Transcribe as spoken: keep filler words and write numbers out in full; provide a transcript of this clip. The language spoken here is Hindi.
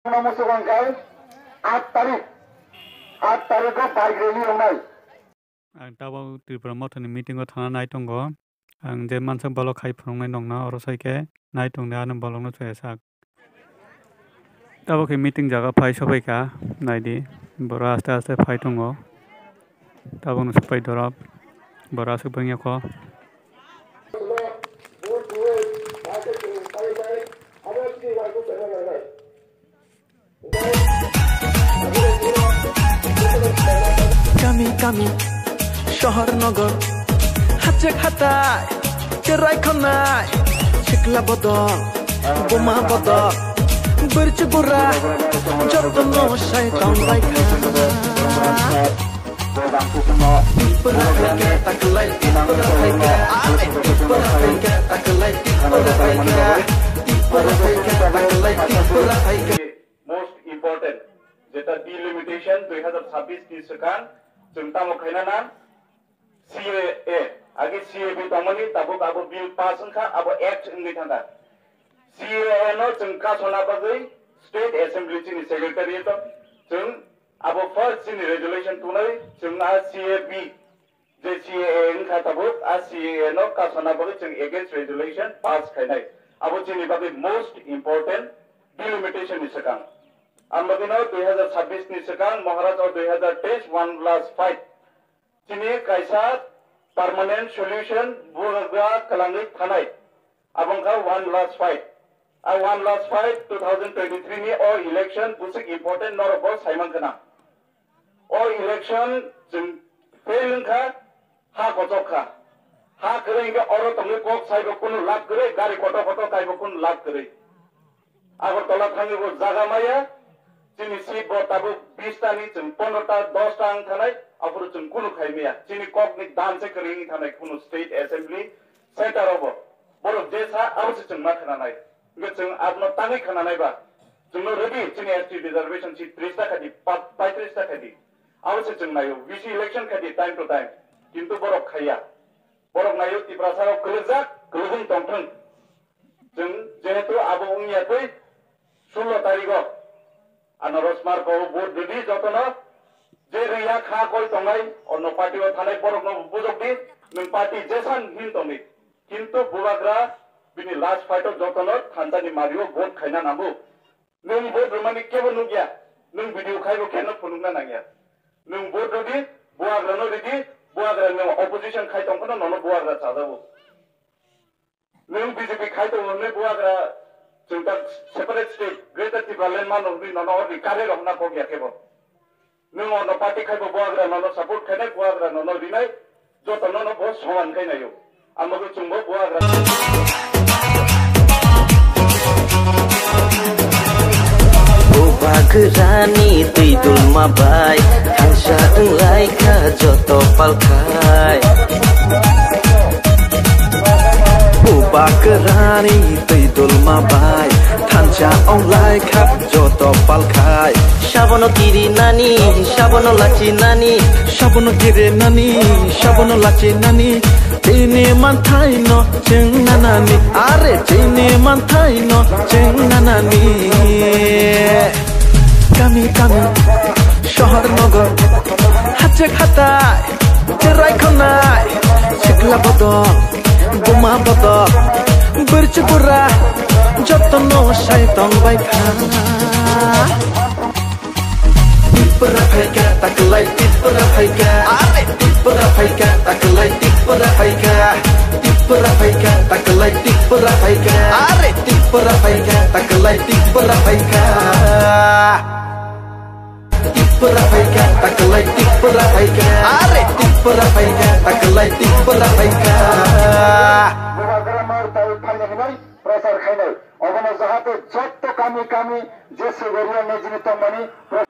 मुसुगंगाय आठ तारिख आठ तारिख बाइक रैली होनाय आं दाबाव त्रिपुरा मथनि मीटिंआव थांना नाय दंग आं जे मानसि बल खाय फुंनाय दंना अरसाइके नाय दंने आनो बलनो चयसा दाबाव के मीटिंग जागा फाय सबायका नायदि बरा आस्ते आस्ते फाय दंग दाबाव न सबाय दरब बरा सुबंगको Kami kami শহর নগর হাতে খাতায় চেরাই খনায় শিকলা বদল বোমা বদল বরচ বুড়া যত্ন শয়তান রাইখা Tipura haika taklay tipura haika tipura haika taklay tipura haika tipura haika taklay tipura haika most important যেটা ডিলিমিটেশন দুই হাজার ছাব্বিশ কি সেখান চিন্তা মখাইনা নাম সিএএ আগে সিএবি তমনি তাবো আবো বিল পাস খা আবো एक्ट इंगै थांगा সিএএ नो जों कासना बागै स्टेट असेंबली चिनि सेक्रेटारिएट जों आबो फर्स्ट चिनि रेजुलेशन तुनै जों आ सिएबी जे सिएए खा ताबो आ सिएए नो कासना बागै जों एगेंस्ट रेजुलेशन पास खाइनाय आबो चिनि बागै मोस्ट इम्पोर्टेंट डिलिमिटेशन नि सेखां आमदिनो দুই হাজার ছাব্বিশ नि सेखां महाराज और দুই হাজার তেইশ वन लास्ट फाइट चिनि कायसा परमानेंट सॉल्यूशन बुगा कलांगै थानाय आबंखा वन लास्ट फाइट आ one last fight two thousand twenty three नि और इलेक्शन बुसिक इम्पोर्टेंट नरबो साइमान खना और इलेक्शन जों फेलखा हा गजखा हा गरेंगे और तंगे कोक साइबो कुनु लाग गरे गाड़ी कटो कटो काइबो कुनु लाग गरे आगरतला थांगेबो जागा माया चिनि सीट बताबो बीस तानि जों पंद्रह ता दस ता आं थानाय आफुर जों कुनु खाइमिया चिनि ककनि दान से करिंग थानाय कुनु स्टेट असेंबली सेंटर अबो बरो जेसा आवसे जों मा खानानाय गे जों आपनो तांगै खानानायबा जोंनो रेडी चिनि एसटी रिजर्वेशन सीट त्रिस ता खादि पैंतीस ता खादि आवसे जों नायो बीसी इलेक्शन खादि टाइम टू टाइम किंतु बरो खाया बरो नायो तिब्रासाव गलजा गलगुन तंथों जों जेहेतु आबो उनियाखै सोलह तारिखआव आनारस मार्क भोट रेडी जतन जे रिया खा कोई तंगाई और नो पार्टी व थाने बरक नो बुजक दी नों पार्टी जेसान हिन तंगि किंतु बुवाग्रा बिनि लास्ट फाइट जतन थानसानि मारियो भोट खाइना नांगौ नों भोट रमानि केबो नुगिया नों भिडियो खाइबो केनो फुनुंना नांगिया नों भोट रेडी बुवाग्रा नो रेडी बुवाग्रा नो अपोजिशन खाइ तंखनो नो बुवाग्रा चाजाबो नों बीजेपी खाइ तंनो बुवाग्रा जों दा सेपारेट स्टेट ग्रेटर त्रिपुरालेण्ड मान नों नो और रिकारे रहना को गया केबो नों अन पार्टी खाइबो बुवाग्रा नो सपोर्ट खाइनाय बुवाग्रा नो रिनाय जतन नो बहुत समान खाइनायो आमगो चुंबो बुवाग्रा बागरानि दै दुलमा बाय थांसा लायखा जत पालखाय बागरानि दै दुलमा बाय थांसा लायखा जत पालखाय साबनो गिरि नानि साबनो लाचि नानि साबनो गिरि नानि साबनो लाचि नानि चैनि मानथाय न जों नानानि आरे चैनि मानथाय न जों नानानि गामि गामि शहर नगर हाथे खाताय চেরাই খনায় শিকলা বদল বোমা বদল বরচ বুড়া যত্ন শয়তান বাইখা tipura haika taklay tipura haika are tipura haika taklay tipura haika tipura haika taklay tipura haika are tipura haika taklay tipura haika tipura haika taklay tipura haika are tipura haika taklay tipura haika प्रसार खाइनाय अगनो जाहाते जत्त कामी कामी जे सेगरिया मेजिनि तमनि